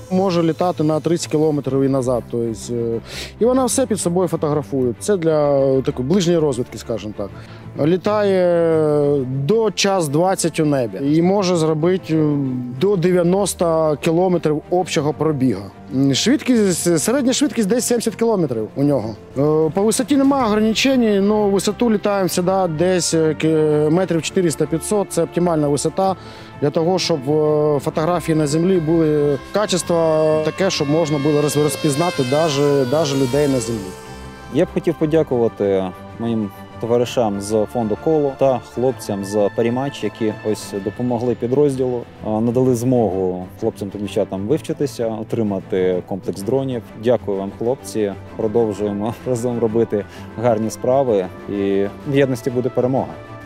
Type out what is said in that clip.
Може літати на 30 кілометрів і назад. Тобто, і вона все під собою фотографує. Це для такої ближньої розвідки, скажімо так. Літає до час 20 у небі і може зробити до 90 кілометрів общого пробігу. Середня швидкість десь 70 кілометрів у нього. По висоті немає обмежень, але висоту літаємо завжди десь метрів 400-500. Це оптимальна висота для того, щоб фотографії на землі були качество таке, щоб можна було розпізнати навіть людей на землі. Я б хотів подякувати моїм товаришам з фонду «Коло» та хлопцям з «Паріматч», які ось допомогли підрозділу, надали змогу хлопцям та дівчатам вивчитися, отримати комплекс дронів. Дякую вам, хлопці. Продовжуємо разом робити гарні справи, і в єдності буде перемога.